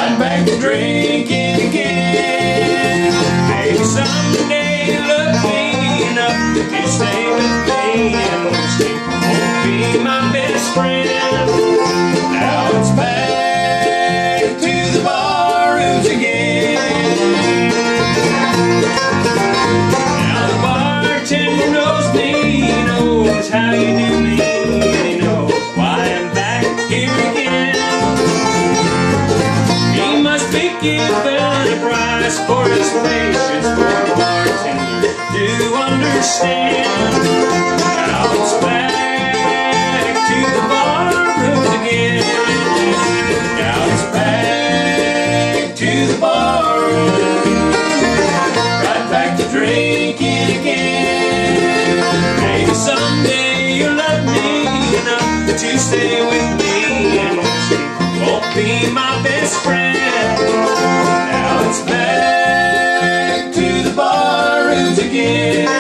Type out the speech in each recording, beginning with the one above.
right back to drinking again. Maybe someday you'll love me enough to stay with me, and whiskey won't be my best friend. Now it's back to the bar rooms again. Now the bartender knows me, he knows how you do me, and he knows why I'm back here again. He must be given a price for his patience, for a bartender to understand. Now it's back to the bar rooms again. Now it's back to the bar rooms, right back to drinking again. Maybe someday you'll love me enough to stay with me, and whiskey won't be my best friend. Now it's back to the bar rooms again.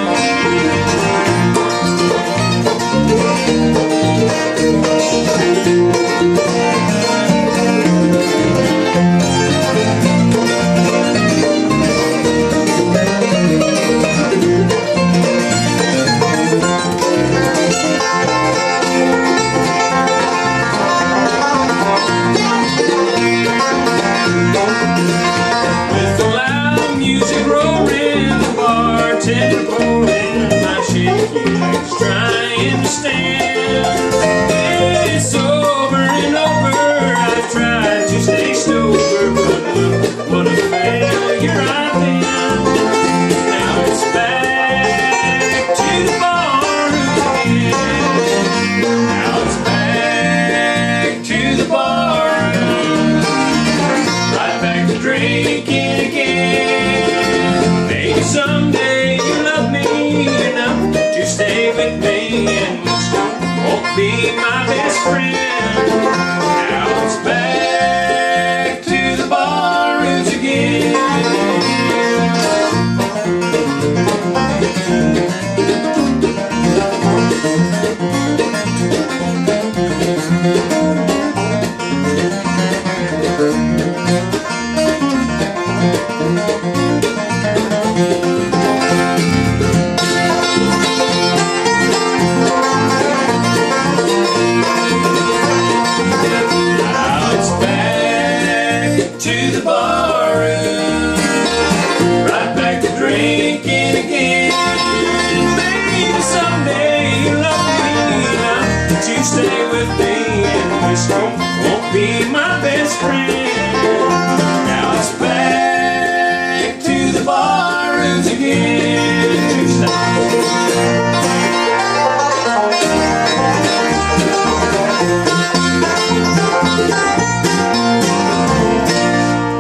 My shaky legs trying to stand. It's over and over. I've tried to stay sober, but look what a failure I've been. Now it's back to the bar again. Now it's back to the bar, right back to drinking again. Maybe someday stay with me, and whiskey won't be my best friend. Now it's back to the bar rooms again. To the bar room, right back to drinking again. Maybe someday you'll love me enough to stay with me, and whiskey won't be my best friend.